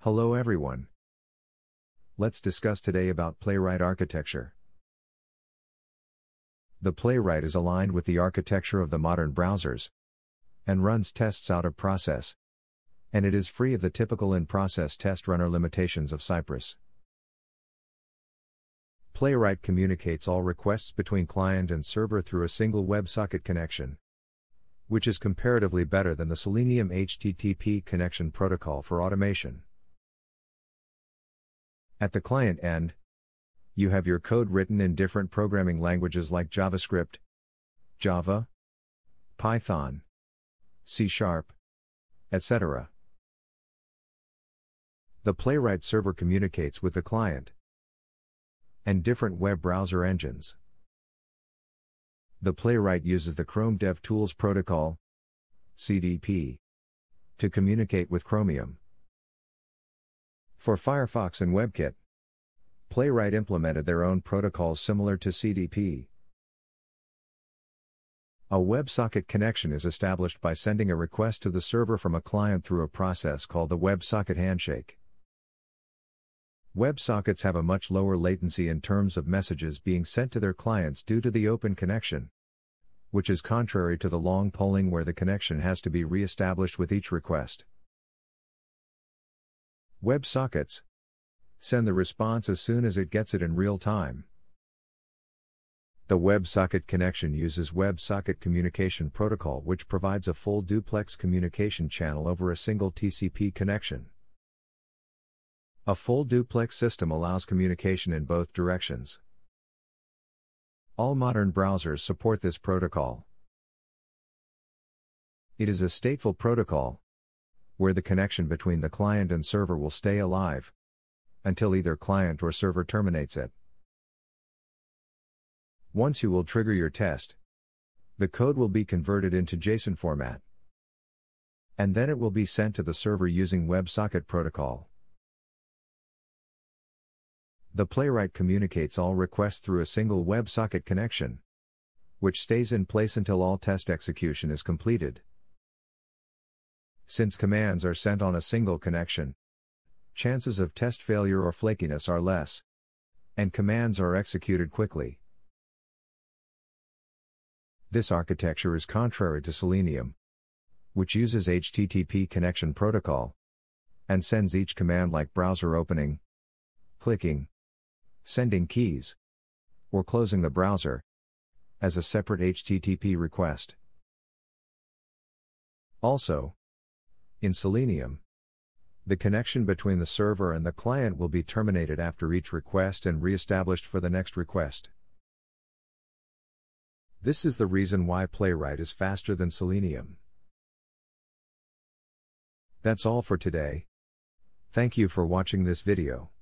Hello everyone. Let's discuss today about Playwright Architecture. The Playwright is aligned with the architecture of the modern browsers and runs tests out of process. And it is free of the typical in-process test runner limitations of Cypress. Playwright communicates all requests between client and server through a single WebSocket connection, which is comparatively better than the Selenium HTTP Connection protocol for automation. At the client end, you have your code written in different programming languages like JavaScript, Java, Python, C#, etc. The Playwright server communicates with the client and different web browser engines. The Playwright uses the Chrome DevTools Protocol, CDP, to communicate with Chromium. For Firefox and WebKit, Playwright implemented their own protocols similar to CDP. A WebSocket connection is established by sending a request to the server from a client through a process called the WebSocket handshake. WebSockets have a much lower latency in terms of messages being sent to their clients due to the open connection, which is contrary to the long polling where the connection has to be re-established with each request. WebSockets send the response as soon as it gets it in real time. The WebSocket connection uses WebSocket Communication Protocol, which provides a full duplex communication channel over a single TCP connection. A full duplex system allows communication in both directions. All modern browsers support this protocol. It is a stateful protocol, where the connection between the client and server will stay alive until either client or server terminates it. Once you will trigger your test, the code will be converted into JSON format, and then it will be sent to the server using WebSocket protocol. The Playwright communicates all requests through a single WebSocket connection, which stays in place until all test execution is completed. Since commands are sent on a single connection, chances of test failure or flakiness are less, and commands are executed quickly. This architecture is contrary to Selenium, which uses HTTP connection protocol and sends each command like browser opening, clicking, sending keys, or closing the browser as a separate HTTP request. Also, in Selenium, the connection between the server and the client will be terminated after each request and re-established for the next request. This is the reason why Playwright is faster than Selenium. That's all for today. Thank you for watching this video.